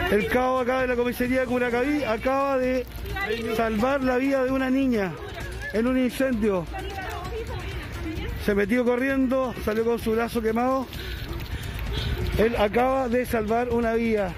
El cabo acá de la comisaría de Curacaví acaba de salvar la vida de una niña en un incendio. Se metió corriendo, salió con su brazo quemado. Él acaba de salvar una vida.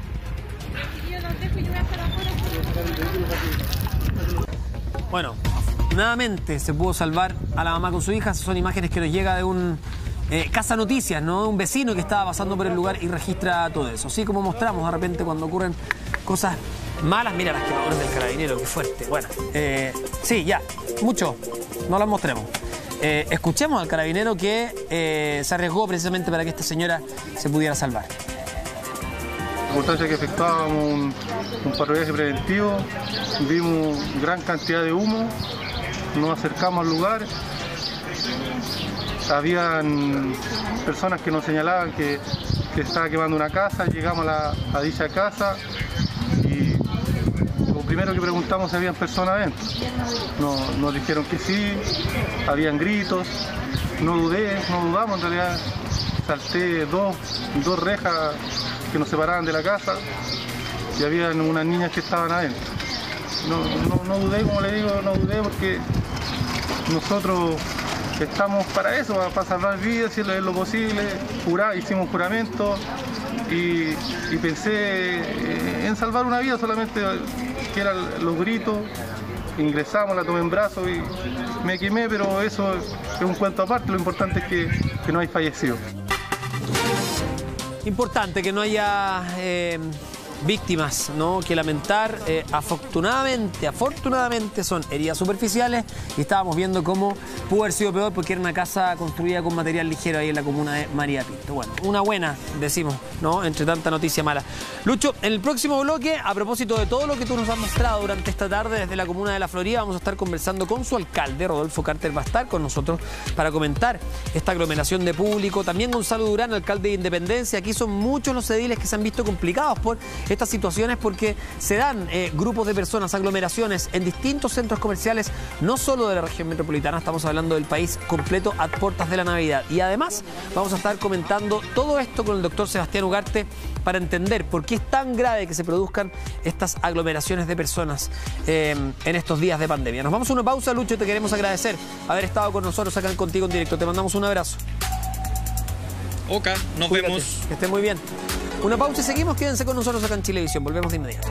Bueno, nuevamente se pudo salvar a la mamá con su hija. Son imágenes que nos llega de un Casa Noticias, ¿no? Un vecino que estaba pasando por el lugar y registra todo eso. Así como mostramos de repente cuando ocurren cosas malas. Mira las quemaduras del carabinero, qué fuerte. Bueno, sí, ya, mucho, no las mostremos. Escuchemos al carabinero que se arriesgó precisamente para que esta señora se pudiera salvar. La importancia que efectuábamos un patrullaje preventivo, vimos gran cantidad de humo, nos acercamos al lugar. Habían personas que nos señalaban que estaba quemando una casa. Llegamos a dicha casa y lo primero que preguntamos si habían personas adentro. Nos dijeron que sí, habían gritos, no dudamos, en realidad salté dos rejas que nos separaban de la casa y habían unas niñas que estaban adentro. No dudé, como le digo, no dudé porque nosotros estamos para eso, para salvar vidas, si es lo posible. Hicimos juramento y pensé en salvar una vida, solamente que eran los gritos. Ingresamos, la tomé en brazos y me quemé, pero eso es un cuento aparte. Lo importante es que no hay fallecidos. Importante que no haya víctimas, ¿no?, que lamentar. Afortunadamente son heridas superficiales y estábamos viendo cómo pudo haber sido peor porque era una casa construida con material ligero ahí en la comuna de María Pinto. Bueno, una buena, decimos, ¿no?, entre tanta noticia mala. Lucho, en el próximo bloque, a propósito de todo lo que tú nos has mostrado durante esta tarde desde la comuna de La Florida, vamos a estar conversando con su alcalde, Rodolfo Carter va a estar con nosotros para comentar esta aglomeración de público. También Gonzalo Durán, alcalde de Independencia. Aquí son muchos los ediles que se han visto complicados por estas situaciones porque se dan grupos de personas, aglomeraciones en distintos centros comerciales, no solo de la región metropolitana, estamos hablando del país completo a puertas de la Navidad. Y además vamos a estar comentando todo esto con el doctor Sebastián Ugarte para entender por qué es tan grave que se produzcan estas aglomeraciones de personas en estos días de pandemia. Nos vamos a una pausa, Lucho, y te queremos agradecer haber estado con nosotros acá en Contigo en Directo. Te mandamos un abrazo. Oka, nos Cuídate, vemos. que esté muy bien. Una pausa y seguimos. Quédense con nosotros acá en Chilevisión. Volvemos de inmediato.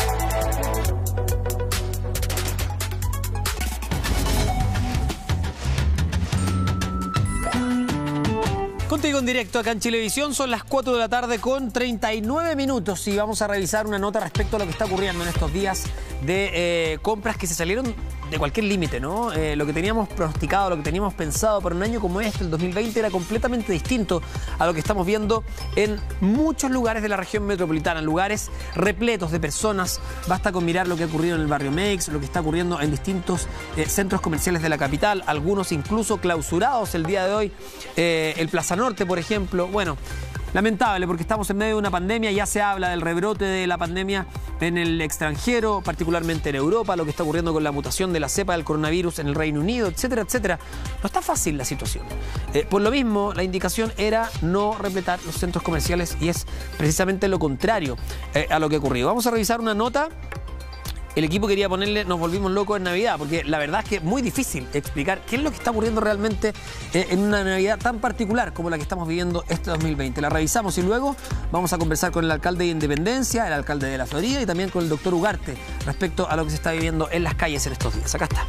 Contigo en directo acá en Chilevisión, son las 4 de la tarde con 39 minutos y vamos a revisar una nota respecto a lo que está ocurriendo en estos días de compras que se salieron de cualquier límite, ¿no? Lo que teníamos pronosticado, lo que teníamos pensado para un año como este, el 2020, era completamente distinto a lo que estamos viendo en muchos lugares de la región metropolitana, lugares repletos de personas. Basta con mirar lo que ha ocurrido en el barrio Meix, lo que está ocurriendo en distintos centros comerciales de la capital, algunos incluso clausurados el día de hoy, el Plaza Norte, por ejemplo. Bueno, lamentable porque estamos en medio de una pandemia, ya se habla del rebrote de la pandemia en el extranjero, particularmente en Europa, lo que está ocurriendo con la mutación de la cepa del coronavirus en el Reino Unido, etcétera, etcétera. No está fácil la situación. Por lo mismo, la indicación era no repletar los centros comerciales y es precisamente lo contrario a lo que ha ocurrido. Vamos a revisar una nota. El equipo quería ponerle "nos volvimos locos en Navidad", porque la verdad es que es muy difícil explicar qué es lo que está ocurriendo realmente en una Navidad tan particular como la que estamos viviendo este 2020. La revisamos y luego vamos a conversar con el alcalde de Independencia, el alcalde de La Florida y también con el doctor Ugarte respecto a lo que se está viviendo en las calles en estos días. Acá está.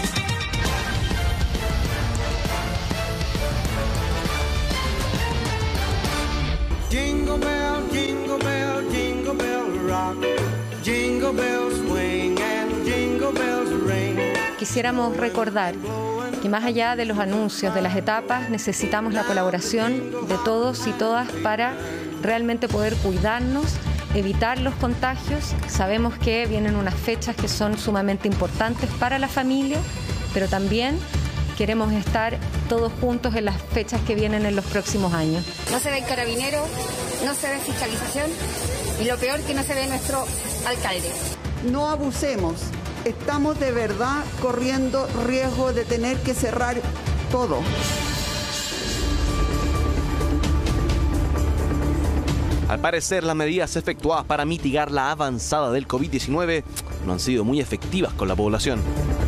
Jingle bell, jingle bell, jingle bell rock. Jingle bells swing and jingle bells ring. Quisiéramos recordar que más allá de los anuncios, de las etapas, necesitamos la colaboración de todos y todas para realmente poder cuidarnos, evitar los contagios. Sabemos que vienen unas fechas que son sumamente importantes para la familia, pero también queremos estar todos juntos en las fechas que vienen en los próximos años. No se ve el carabinero, no se ve fiscalización y lo peor que no se ve nuestro alcalde. No abusemos, estamos de verdad corriendo riesgo de tener que cerrar todo. Al parecer, las medidas efectuadas para mitigar la avanzada del COVID-19 no han sido muy efectivas con la población.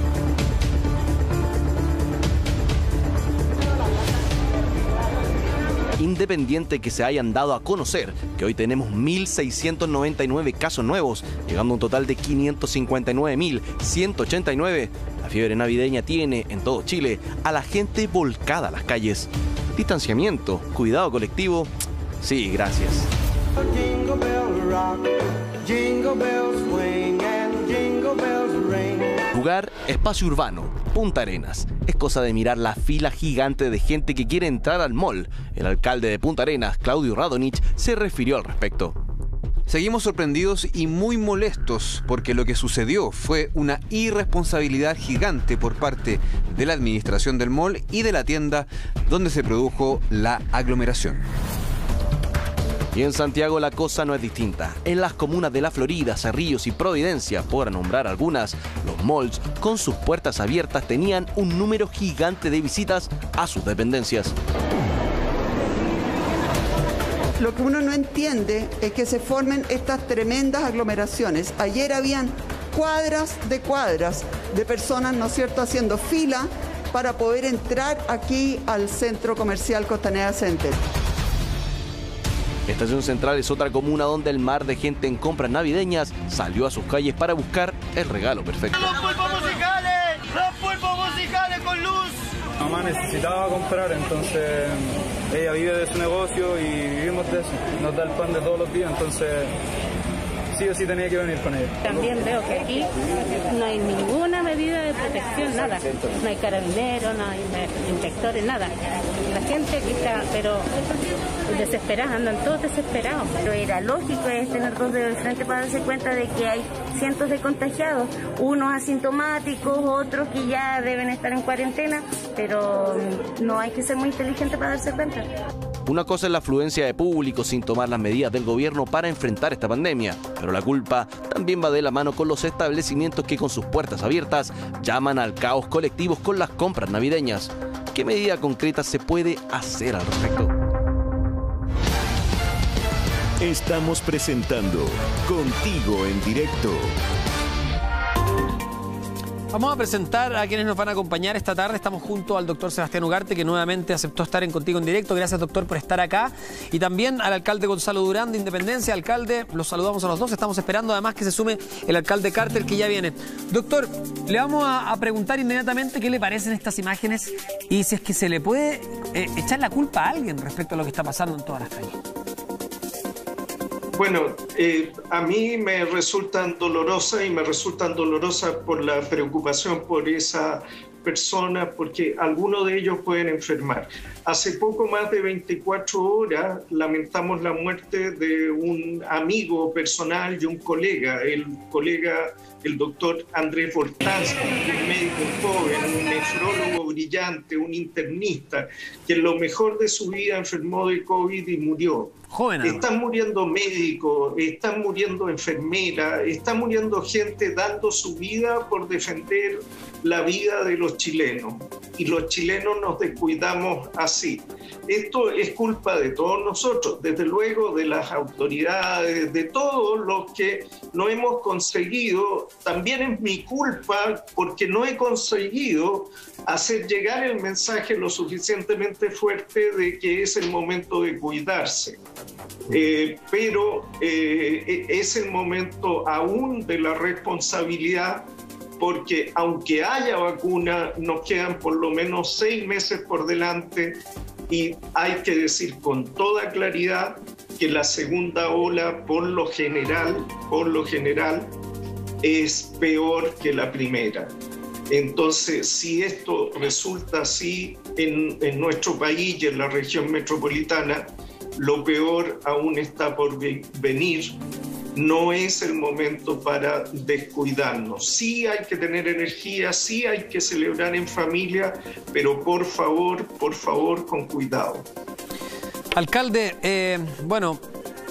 Independiente que se hayan dado a conocer que hoy tenemos 1.699 casos nuevos, llegando a un total de 559.189, la fiebre navideña tiene en todo Chile a la gente volcada a las calles. Distanciamiento, cuidado colectivo, sí, gracias. Jingle bells rock, jingle bells swing and jingle bells ring. Lugar, espacio urbano, Punta Arenas. Es cosa de mirar la fila gigante de gente que quiere entrar al mall. El alcalde de Punta Arenas, Claudio Radonich, se refirió al respecto. Seguimos sorprendidos y muy molestos porque lo que sucedió fue una irresponsabilidad gigante por parte de la administración del mall y de la tienda donde se produjo la aglomeración. Y en Santiago la cosa no es distinta. En las comunas de La Florida, Cerrillos y Providencia, por nombrar algunas, los malls con sus puertas abiertas tenían un número gigante de visitas a sus dependencias. Lo que uno no entiende es que se formen estas tremendas aglomeraciones. Ayer habían cuadras de personas, ¿no es cierto?, haciendo fila para poder entrar aquí al centro comercial Costanera Center. Estación Central es otra comuna donde el mar de gente en compras navideñas salió a sus calles para buscar el regalo perfecto. ¡Los pulpos musicales con luz! Mamá necesitaba comprar, entonces ella vive de su negocio y vivimos de eso. Nos da el pan de todos los días, entonces sí o sí tenía que venir con ella. También veo que aquí no hay ninguna medida de protección, nada. No hay carabineros, no hay inspectores, nada. La gente aquí está, pero desesperada, andan todos desesperados. Pero era lógico tener dos dedos de frente para darse cuenta de que hay cientos de contagiados, unos asintomáticos, otros que ya deben estar en cuarentena, pero no hay que ser muy inteligente para darse cuenta. Una cosa es la afluencia de público sin tomar las medidas del gobierno para enfrentar esta pandemia, pero la culpa también va de la mano con los establecimientos que con sus puertas abiertas llaman al caos colectivo con las compras navideñas. ¿Qué medida concreta se puede hacer al respecto? Estamos presentando Contigo en Directo. Vamos a presentar a quienes nos van a acompañar esta tarde. Estamos junto al doctor Sebastián Ugarte, que nuevamente aceptó estar en Contigo en Directo. Gracias, doctor, por estar acá. Y también al alcalde Gonzalo Durán de Independencia. Alcalde, los saludamos a los dos. Estamos esperando además que se sume el alcalde Carter, que ya viene. Doctor, le vamos a preguntar inmediatamente qué le parecen estas imágenes y si es que se le puede echar la culpa a alguien respecto a lo que está pasando en todas las calles. Bueno, a mí me resultan dolorosas y me resultan dolorosas por la preocupación por esa persona, porque algunos de ellos pueden enfermar. Hace poco más de 24 horas lamentamos la muerte de un amigo personal y un colega, el doctor Andrés Voltansky, un médico joven, un nefrólogo brillante, un internista, que en lo mejor de su vida enfermó de COVID y murió. Joven, están muriendo médicos, están muriendo enfermeras, está muriendo gente dando su vida por defender la vida de los chilenos. Y los chilenos nos descuidamos así. Esto es culpa de todos nosotros, desde luego de las autoridades, de todos los que no hemos conseguido. También es mi culpa porque no he conseguido hacer llegar el mensaje lo suficientemente fuerte de que es el momento de cuidarse. Pero es el momento aún de la responsabilidad, porque aunque haya vacuna, nos quedan por lo menos 6 meses por delante y hay que decir con toda claridad que la segunda ola, por lo general, es peor que la primera. Entonces, si esto resulta así en nuestro país y en la región metropolitana, lo peor aún está por venir. No es el momento para descuidarnos. Sí hay que tener energía, sí hay que celebrar en familia, pero por favor, con cuidado. Alcalde, bueno,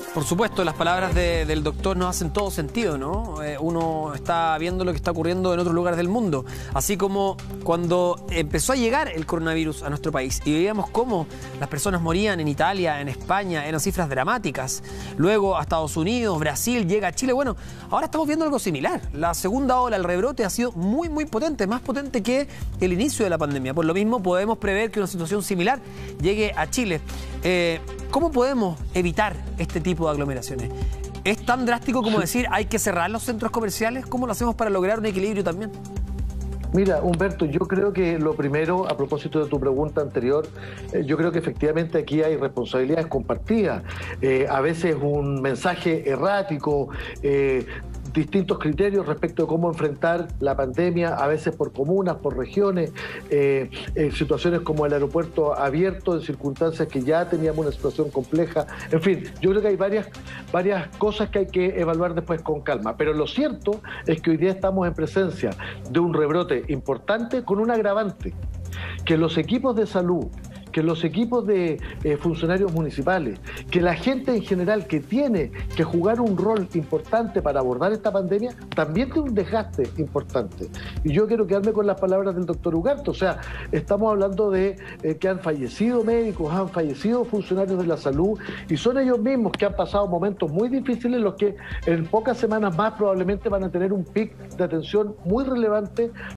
Por supuesto, las palabras del doctor nos hacen todo sentido, ¿no? Uno está viendo lo que está ocurriendo en otros lugares del mundo. Así como cuando empezó a llegar el coronavirus a nuestro país y veíamos cómo las personas morían en Italia, en España, eran cifras dramáticas. Luego a Estados Unidos, Brasil, llega a Chile. Bueno, ahora estamos viendo algo similar. La segunda ola, el rebrote, ha sido muy, muy potente, más potente que el inicio de la pandemia. Por lo mismo, podemos prever que una situación similar llegue a Chile. ¿Cómo podemos evitar este tipo de aglomeraciones? ¿Es tan drástico como decir hay que cerrar los centros comerciales? ¿Cómo lo hacemos para lograr un equilibrio también? Mira, Humberto, yo creo que lo primero, a propósito de tu pregunta anterior, yo creo que efectivamente aquí hay responsabilidades compartidas. A veces un mensaje errático, distintos criterios respecto de cómo enfrentar la pandemia, a veces por comunas, por regiones, situaciones como el aeropuerto abierto en circunstancias que ya teníamos una situación compleja. En fin, yo creo que hay varias cosas que hay que evaluar después con calma, pero lo cierto es que hoy día estamos en presencia de un rebrote importante con un agravante, que los equipos de salud, que los equipos de funcionarios municipales, que la gente en general que tiene que jugar un rol importante para abordar esta pandemia, también tiene un desgaste importante. Y yo quiero quedarme con las palabras del doctor Ugarte. O sea, estamos hablando de que han fallecido médicos, han fallecido funcionarios de la salud, y son ellos mismos que han pasado momentos muy difíciles, los que en pocas semanas más probablemente van a tener un pic de atención muy relevante